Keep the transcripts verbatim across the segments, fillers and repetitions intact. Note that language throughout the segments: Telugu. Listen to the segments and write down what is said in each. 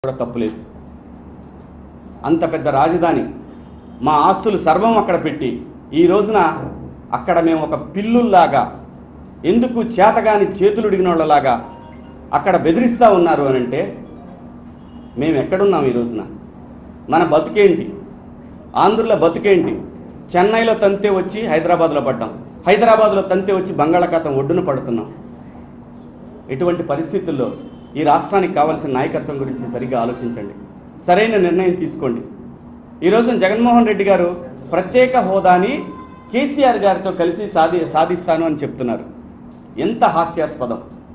కూడా తప్పులేదు. అంత పెద్ద రాజధాని, మా ఆస్తులు సర్వం అక్కడ పెట్టి ఈ రోజున అక్కడ మేము ఒక పిల్లుల్లాగా, ఎందుకు చేతగాని చేతులు ఉడిగినోళ్ళలాగా అక్కడ బెదిరిస్తూ ఉన్నారు అని అంటే మేము ఎక్కడున్నాం ఈ రోజున? మన బతుకేంటి? ఆంధ్రుల బతుకేంటి? చెన్నైలో తంతే వచ్చి హైదరాబాద్లో పడ్డాం, హైదరాబాద్లో తంతే వచ్చి బంగాళాఖాతం ఒడ్డున పడుతున్నాం. ఎటువంటి పరిస్థితుల్లో ఈ రాష్ట్రానికి కావాల్సిన నాయకత్వం గురించి సరిగ్గా ఆలోచించండి, సరైన నిర్ణయం తీసుకోండి. ఈరోజు జగన్మోహన్ రెడ్డి గారు ప్రత్యేక హోదాని కేసీఆర్ గారితో కలిసి సాధి సాధిస్తాను అని చెప్తున్నారు. ఎంత హాస్యాస్పదం!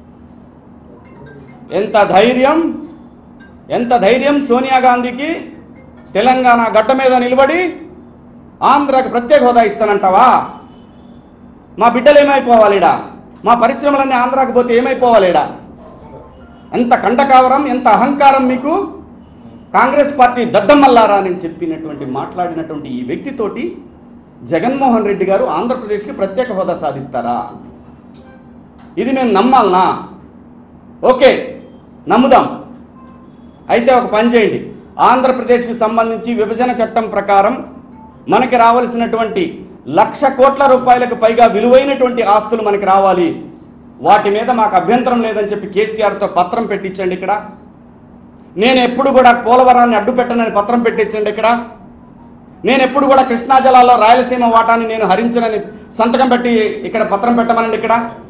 ఎంత ధైర్యం, ఎంత ధైర్యం సోనియా గాంధీకి! తెలంగాణ గడ్డ మీద నిలబడి ఆంధ్రాకి ప్రత్యేక హోదా ఇస్తానంటావా? మా బిడ్డలు ఏమైపోవాలిడా? మా పరిశ్రమలన్నీ ఆంధ్రాకి పోతే ఏమైపోవాలిడా? ఎంత కండకావరం, ఎంత అహంకారం మీకు! కాంగ్రెస్ పార్టీ దద్దమల్లారా అని చెప్పినటువంటి మాట్లాడినటువంటి ఈ వ్యక్తితోటి జగన్మోహన్ రెడ్డి గారు ఆంధ్రప్రదేశ్కి ప్రత్యేక హోదా సాధిస్తారా? ఇది మేము నమ్మాలనా? ఓకే, నమ్ముదాం. అయితే ఒక పని చేయండి, ఆంధ్రప్రదేశ్కి సంబంధించి విభజన చట్టం ప్రకారం మనకి రావాల్సినటువంటి లక్ష కోట్ల రూపాయలకు పైగా విలువైనటువంటి ఆస్తులు మనకి రావాలి. వాటి మీద మాకు అభ్యంతరం లేదని చెప్పి కేసీఆర్తో పత్రం పెట్టించండి ఇక్కడ. నేను ఎప్పుడు కూడా పోలవరాన్ని అడ్డు పెట్టనని పత్రం పెట్టించండి ఇక్కడ. నేను ఎప్పుడు కూడా కృష్ణా జలాల్లో రాయలసీమ వాటాన్ని నేను హరించనని సంతకం పెట్టి ఇక్కడ పత్రం పెట్టమనండి ఇక్కడ.